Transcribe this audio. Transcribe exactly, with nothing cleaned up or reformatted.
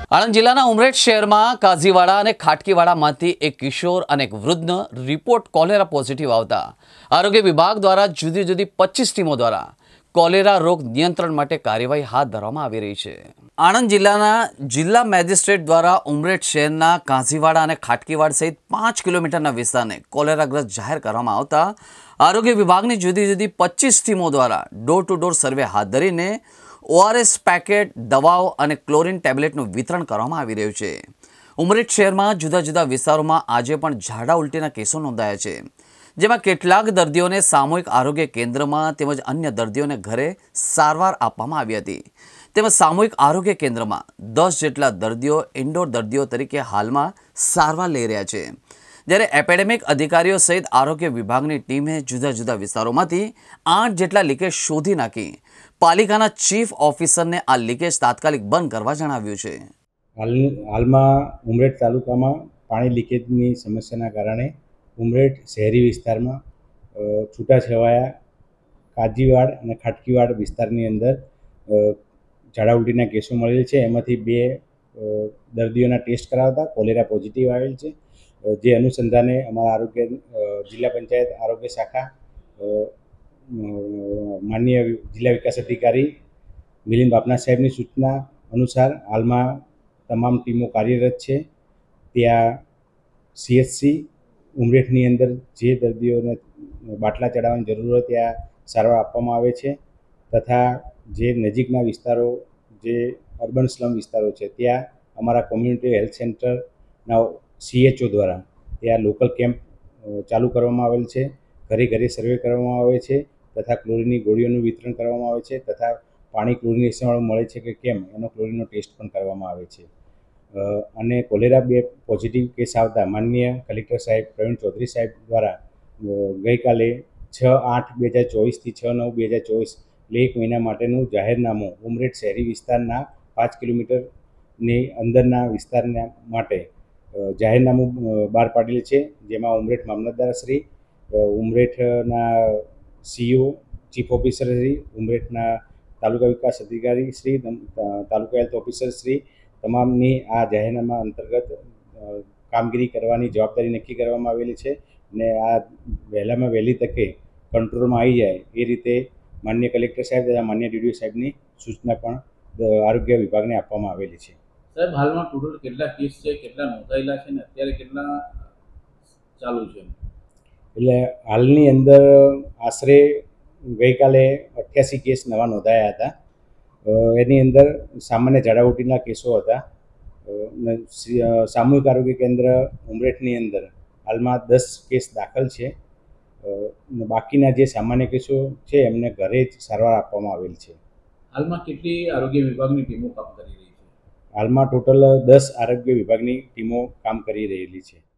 આણંદ જિલ્લાના ઉમરેઠ શહેરમાં કાઝીવાડા અને ખાટકીવાડામાંથી એક કિશોર અને એક વૃદ્ધનો રિપોર્ટ કોલેરા પોઝિટિવ આવતા આરોગ્ય વિભાગ દ્વારા જુદી જુદી પચીસ ટીમો દ્વારા કોલેરા રોગ નિયંત્રણ માટે કાર્યવાહી હાથ ધરવામાં આવી રહી છે। આણંદ જિલ્લાના જિલ્લા મેજિસ્ટ્રેટ દ્વારા ઉમરેઠ શહેરના કાઝીવાડા અને ખાટકીવાડ સહિત પાંચ કિલોમીટરના વિસ્તારને કોલેરાગ્રસ્ત જાહેર કરવામાં આવતા આરોગ્ય વિભાગની જુદી જુદી પચીસ ટીમો દ્વારા ડોર ટુ ડોર સર્વે હાથ ધરીને ઓઆરએસ પેકેટ, દવાઓ અને ક્લોરીન ટેબ્લેટનું વિતરણ કરવામાં આવી રહ્યું છે। ઉમરેઠ શહેરમાં જુદા જુદા વિસ્તારોમાં આજે પણ ઝાડા ઉલટીના કેસો નોંધાયા છે, જેમાં કેટલાક દર્દીઓને સામૂહિક આરોગ્ય કેન્દ્રમાં તેમજ અન્ય દર્દીઓને ઘરે સારવાર આપવામાં આવી હતી। તેમજ સામૂહિક આરોગ્ય કેન્દ્રમાં દસ જેટલા દર્દીઓ ઇન્ડોર દર્દીઓ તરીકે હાલમાં સારવાર લઈ રહ્યા છે, જ્યારે એપેડેમિક અધિકારીઓ સહિત આરોગ્ય વિભાગની ટીમે જુદા જુદા વિસ્તારોમાંથી આઠ જેટલા લીકેજ શોધી નાખી પાલિકાના ચીફ ઓફિસરને આ લીકેજ તાત્કાલિક બંધ કરવા જણાવ્યું છે। હાલ હાલમાં ઉમરેઠ તાલુકામાં પાણી લીકેજની સમસ્યાના કારણે ઉમરેઠ શહેરી વિસ્તારમાં છૂટાછવાયા કાઝીવાડ અને ખાટકીવાડ વિસ્તારની અંદર ઝાડા ઉલટીના કેસો મળેલ છે। એમાંથી બે દર્દીઓના ટેસ્ટ કરાવતા કોલેરા પોઝિટિવ આવેલ છે, જે અનુસંધાને અમારા આરોગ્ય જિલ્લા પંચાયત આરોગ્ય શાખા માનનીય જિલ્લા વિકાસ અધિકારી મિલિંદ બાપના સાહેબની સૂચના અનુસાર હાલમાં તમામ ટીમો કાર્યરત છે। ત્યાં સીએચસી ઉમરેઠની અંદર જે દર્દીઓને બાટલા ચડાવવાની જરૂર હોય ત્યાં સારવાર આપવામાં આવે છે, તથા જે નજીકના વિસ્તારો જે અર્બન સ્લમ વિસ્તારો છે ત્યાં અમારા કોમ્યુનિટી હેલ્થ સેન્ટરના સીએચઓ દ્વારા ત્યાં લોકલ કેમ્પ ચાલુ કરવામાં આવેલ છે। ઘરે ઘરે સર્વે કરવામાં આવે છે તથા ક્લોરીનની ગોળીઓનું વિતરણ કરવામાં આવે છે, તથા પાણી ક્લોરિનેશનવાળું મળે છે કે કેમ એનો ક્લોરીનનો ટેસ્ટ પણ કરવામાં આવે છે। અને કોલેરા બે પોઝિટિવ કેસ આવતા માનનીય કલેક્ટર સાહેબ પ્રવીણ ચૌધરી સાહેબ દ્વારા ગઈકાલે છ આઠ બે હજાર ચોવીસથી છ નવ બે હજાર ચોવીસ એટલે એક મહિના માટેનું જાહેરનામું ઉમરેઠ શહેરી વિસ્તારના પાંચ કિલોમીટરની અંદરના વિસ્તારના માટે જાહેરનામું બહાર પાડેલ છે, જેમાં ઉમરેઠ મામલતદાર શ્રી, ઉમરેઠના સીઓ ચીફ ઓફિસર શ્રી, ઉમરેઠના તાલુકા વિકાસ અધિકારી શ્રી, તાલુકા હેલ્થ ઓફિસર શ્રી તમામની આ જાહેરનામા અંતર્ગત કામગીરી કરવાની જવાબદારી નક્કી કરવામાં આવેલી છે અને આ વહેલામાં વહેલી તકે કંટ્રોલમાં આવી જાય એ રીતે માન્ય કલેક્ટર સાહેબ તથા માન્ય ડીડીઓ સાહેબની સૂચના પણ આરોગ્ય વિભાગને આપવામાં આવેલી છે। સાહેબ, હાલમાં ટોટલ કેટલા કેસ છે, કેટલા નોંધાયેલા છે અને અત્યારે કેટલા ચાલુ છે? એટલે હાલની અંદર આશરે ગઈકાલે અઠ્યાસી કેસ નવા નોંધાયા હતા। એની અંદર સામાન્ય ઝાડા ઉલટીના કેસો હતા। સામૂહિક આરોગ્ય કેન્દ્ર ઉમરેઠની અંદર હાલમાં દસ કેસ દાખલ છે, બાકીના જે સામાન્ય કેસો છે એમને ઘરે જ સારવાર આપવામાં આવેલ છે। હાલમાં કેટલી આરોગ્ય વિભાગની ટીમો કામ કરી રહી છે? હાલમાં ટોટલ દસ આરોગ્ય વિભાગની ટીમો કામ કરી રહેલી છે।